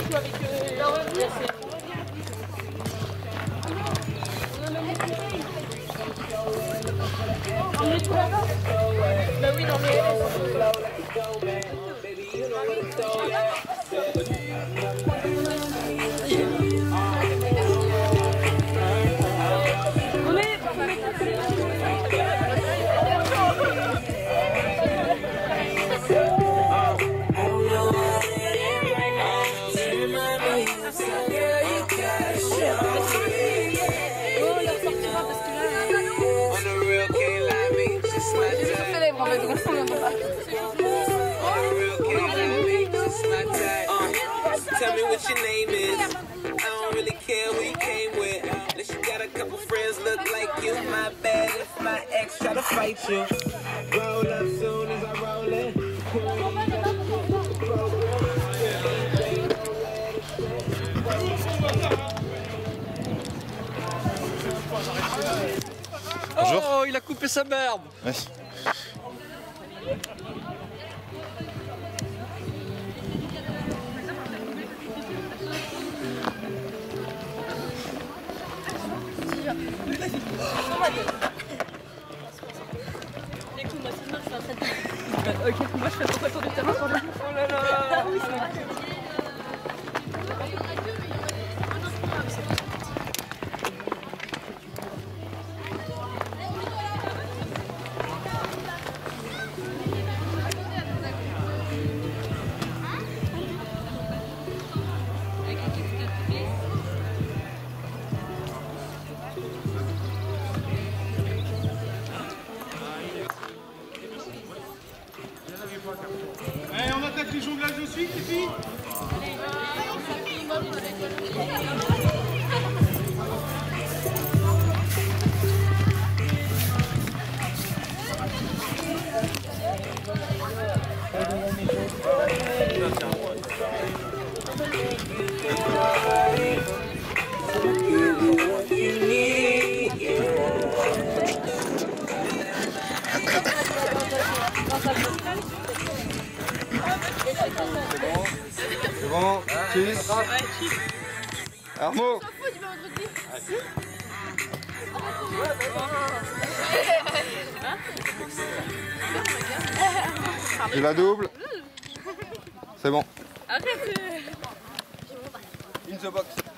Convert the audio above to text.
photo avec on est tout là-bas. Bah oui, non mais... Tell me what your name is. I don't really care who you came with. Unless you got a couple friends look like you. My bad if my ex try to fight you. Roll up soon as I roll in. Bonjour. Oh, il a coupé sa barbe. Ouais. Ok, moi je fais pourquoi tour du terrain sur le... Oh là là. Ah oui, c'est... Allez, on attaque les jonglages de suite, les filles. C'est bon, cheese. Arnaud. J'ai la double. C'est bon. Arrête. In the box.